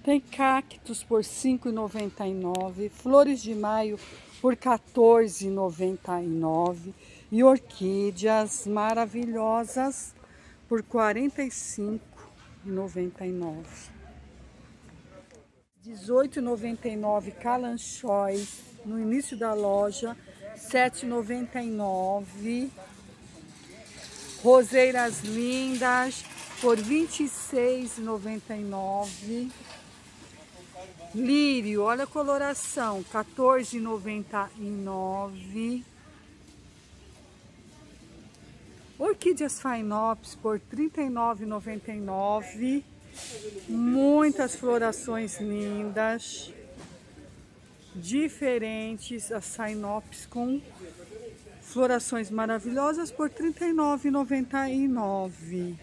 Tem cactos por R$ 5,99, flores de maio por R$ 14,99 e orquídeas maravilhosas por R$ 45,99. R$ 18,99 calanchóis no início da loja, R$ 7,99. Roseiras lindas por R$ 26,99. Lírio, olha a coloração, R$ 14,99. Orquídeas Phinops por R$ 39,99. Muitas florações lindas, diferentes, as Phinops com florações maravilhosas por R$ 39,99.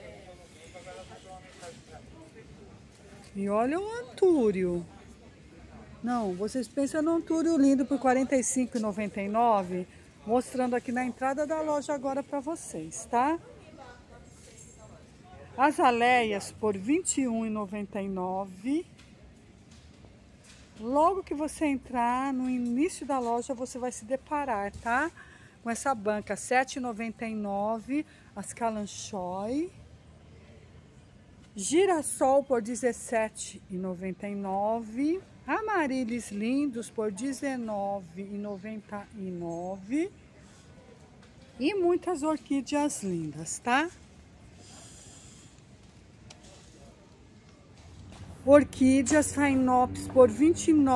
E olha o antúrio. Não, vocês pensam no antúrio lindo por R$ 45,99, mostrando aqui na entrada da loja agora para vocês, tá? Azaleias por R$ 21,99. Logo que você entrar no início da loja, você vai se deparar, tá? Com essa banca, R$ 7,99, as calanchói. Girassol por R$ 17,99. Amarilies lindos por R$ 19,99. E muitas orquídeas lindas, tá? Orquídeas Phinops por R$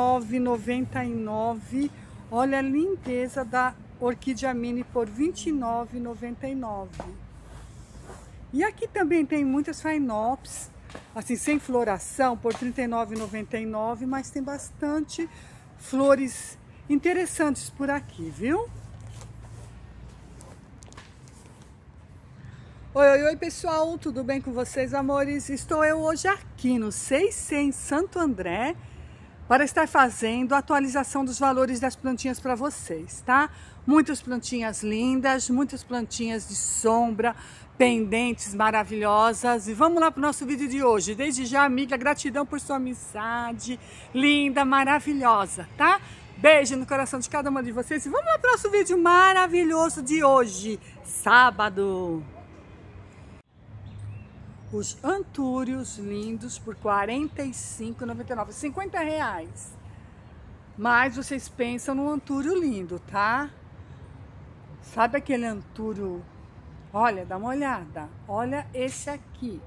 29,99. Olha a lindeza da orquídea mini por R$ 29,99. E aqui também tem muitas Phinops, assim, sem floração, por R$ 39,99, mas tem bastante flores interessantes por aqui, viu? Oi, pessoal, tudo bem com vocês, amores? Estou eu hoje aqui no C&C em Santo André para estar fazendo a atualização dos valores das plantinhas para vocês, tá? Muitas plantinhas lindas, muitas plantinhas de sombra, pendentes maravilhosas. E vamos lá para o nosso vídeo de hoje. Desde já, amiga, gratidão por sua amizade, linda, maravilhosa, tá? Beijo no coração de cada uma de vocês. E vamos lá para o nosso vídeo maravilhoso de hoje, sábado. Os antúrios lindos por R$ 45,99, R$ 50. Mas vocês pensam no antúrio lindo, tá? Sabe aquele antúrio? Olha, dá uma olhada. Olha esse aqui.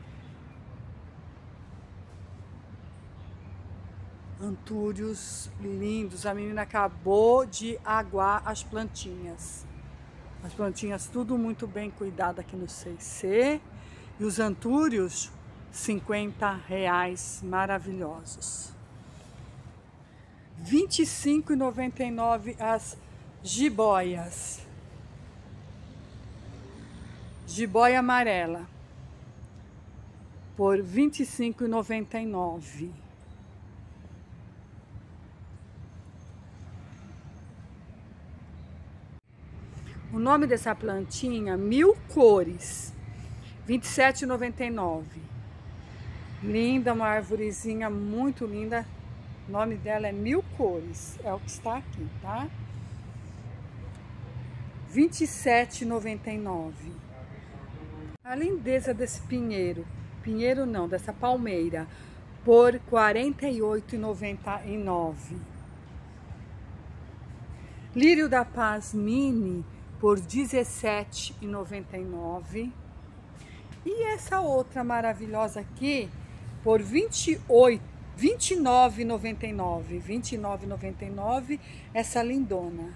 Antúrios lindos. A menina acabou de aguar as plantinhas. As plantinhas tudo muito bem cuidado aqui no C&C. E os antúrios, R$ 50, maravilhosos. R$ 25,99 as jiboias. Jiboia amarela por R$ 25,99. O nome dessa plantinha, Mil Cores. R$ 27,99. Linda, uma arvorezinha muito linda. O nome dela é Mil Cores. É o que está aqui, tá? R$ 27,99. A lindeza desse pinheiro. Pinheiro não, dessa palmeira. Por R$ 48,99. Lírio da Paz Mini por R$ 17,99. E essa outra maravilhosa aqui por R$ 29,99. R$ 29,99 essa lindona.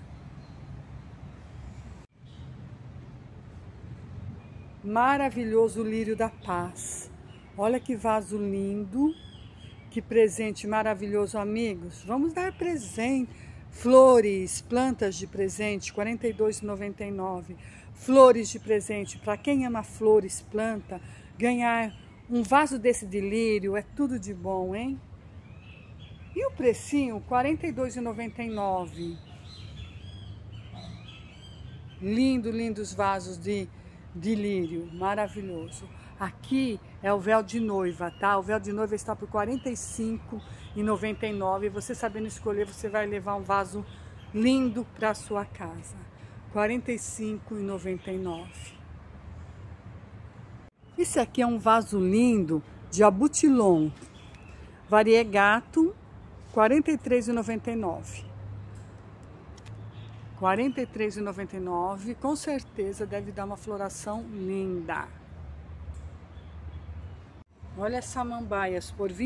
Maravilhoso lírio da paz. Olha que vaso lindo. Que presente maravilhoso, amigos. Vamos dar presente. Flores, plantas de presente, R$ 42,99. Flores de presente, para quem ama flores, planta, ganhar um vaso desse de lírio é tudo de bom, hein? E o precinho, R$ 42,99. Lindo, lindos vasos de lírio, maravilhoso. Aqui É o véu de noiva, tá? O véu de noiva está por R$ 45,99. Você sabendo escolher, você vai levar um vaso lindo para sua casa. R$ 45,99. Esse aqui é um vaso lindo de abutilon, variegato, R$ 43,99. R$ 43,99, com certeza deve dar uma floração linda. Olha as samambaias por R$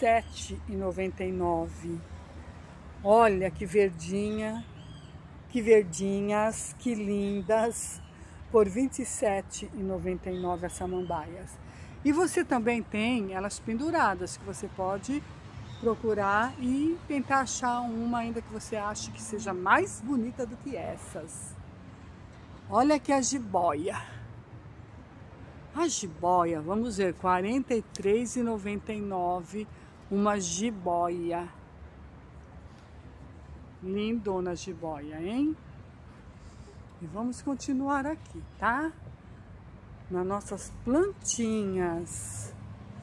27,99. Olha que verdinha, que verdinhas, que lindas. Por R$ 27,99 as samambaias. E você também tem elas penduradas, que você pode procurar e tentar achar uma ainda que você ache que seja mais bonita do que essas. Olha aqui a jiboia. A jiboia, vamos ver, R$ 43,99 uma jiboia. Lindona jiboia, hein? E vamos continuar aqui, tá? Nas nossas plantinhas.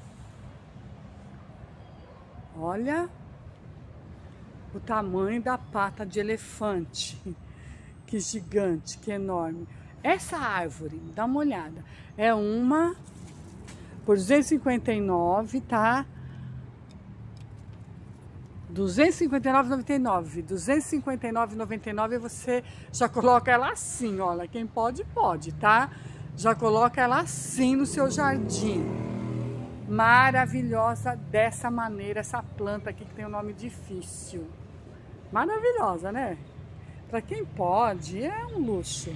Olha o tamanho da pata de elefante. Que gigante, que enorme. Essa árvore, dá uma olhada. É uma por R$ 259, tá? R$ 259,99. R$ 259,99 você já coloca ela assim, olha. Quem pode, pode, tá? Já coloca ela assim no seu jardim. Maravilhosa dessa maneira, essa planta aqui que tem um nome difícil. Maravilhosa, né? Para quem pode, é um luxo.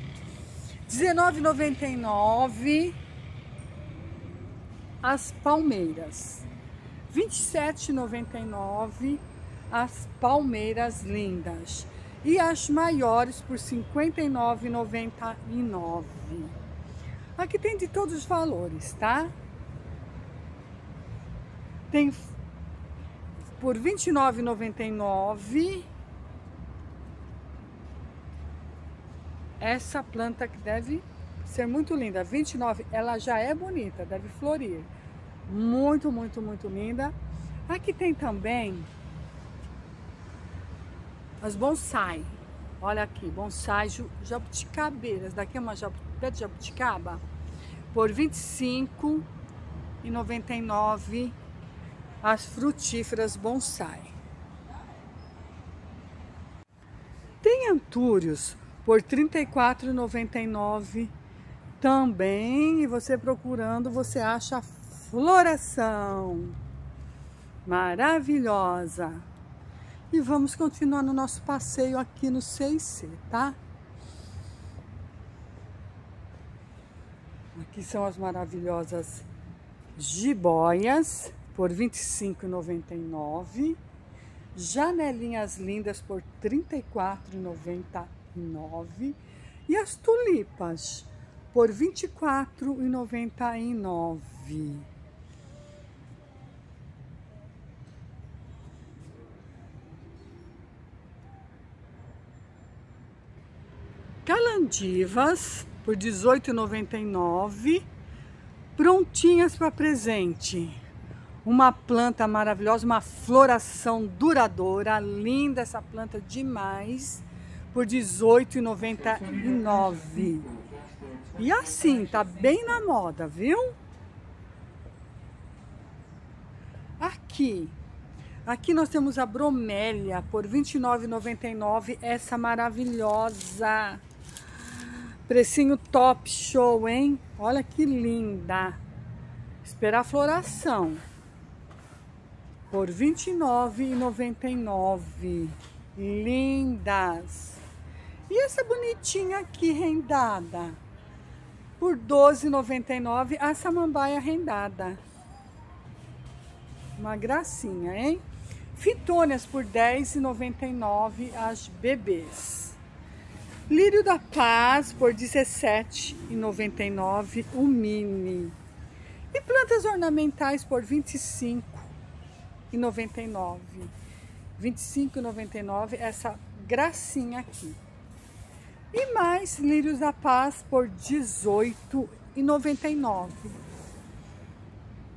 R$19,99 as palmeiras. R$27,99 as palmeiras lindas. E as maiores por R$59,99. Aqui tem de todos os valores, tá? Tem por R$29,99 essa planta que deve ser muito linda. R$29,00, ela já é bonita, deve florir. Muito, muito, muito linda. Aqui tem também as bonsai. Olha aqui, bonsai jabuticabeiras. Daqui é uma pé de jabuticaba. Por R$25,99 as frutíferas bonsai. Tem antúrios por R$34,99 também. E você procurando, você acha a floração maravilhosa. E vamos continuar no nosso passeio aqui no 6C, tá? Aqui são as maravilhosas jiboias por R$25,99. Janelinhas lindas por R$34,99. E as tulipas por R$24,99. Calandivas por R$18,99, prontinhas para presente. Uma planta maravilhosa, uma floração duradoura, linda essa planta demais, por R$18,99. E assim, tá bem na moda, viu? Aqui nós temos a bromélia por R$29,99, essa maravilhosa. Precinho top show, hein? Olha que linda. Esperar a floração. Por R$29,99. Lindas. E essa bonitinha aqui, rendada. Por R$12,99, a samambaia rendada. Uma gracinha, hein? Fitônias por R$10,99 as bebês. Lírio da Paz por R$17,99 o mini. E plantas ornamentais por R$25,99. R$25,99 essa gracinha aqui. E mais lírios da paz por R$18,99.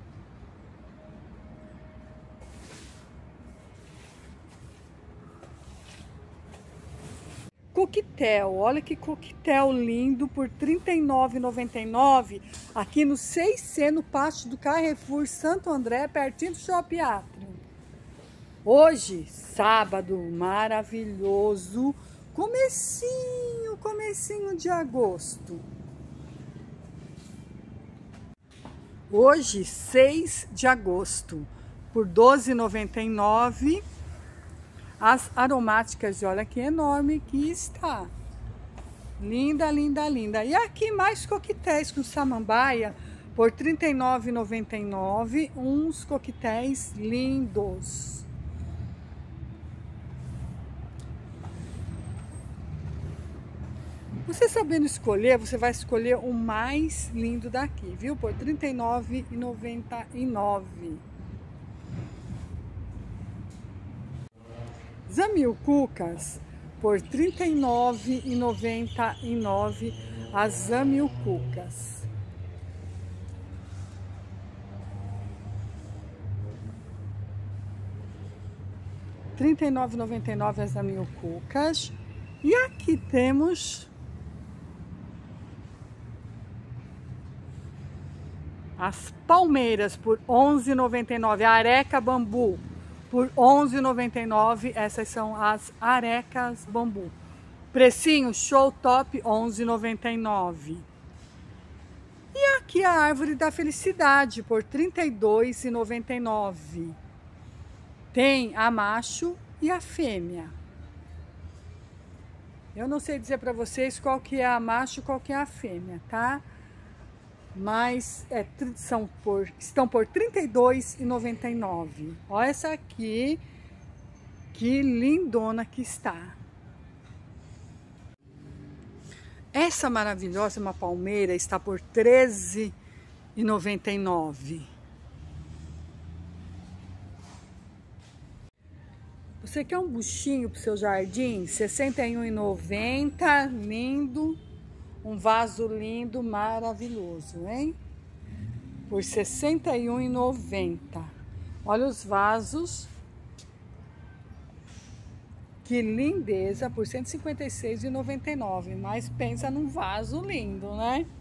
coquetel. Olha que coquetel lindo por R$ 39,99 aqui no 6C, no pátio do Carrefour Santo André, pertinho do Shopping Atrium. Hoje, sábado maravilhoso, comecinho de agosto. Hoje, 6 de agosto, por R$ 12,99, as aromáticas, olha que enorme que está. Linda, linda, linda. E aqui mais coquetéis com samambaia, por R$ 39,99, uns coquetéis lindos. Você sabendo escolher, você vai escolher o mais lindo daqui, viu? Por R$ 39,99. Zamilcucas, por R$ 39,99, as zamilcucas. R$ 39,99 as zamilcucas. E aqui temos as palmeiras por R$ 11,99, a areca bambu por R$ 11,99, essas são as arecas bambu. Precinho show top, R$ 11,99. E aqui a árvore da felicidade por R$ 32,99. Tem a macho e a fêmea. Eu não sei dizer para vocês qual que é a macho e qual que é a fêmea, tá? Mas estão por R$ 32,99. Olha essa aqui, que lindona que está. Essa maravilhosa, uma palmeira, está por R$ 13,99. Você quer um buchinho para o seu jardim? R$ 61,90, lindo. Um vaso lindo, maravilhoso, hein? Por R$ 61,90. Olha os vasos. Que lindeza, por R$ 156,99. Mas pensa num vaso lindo, né?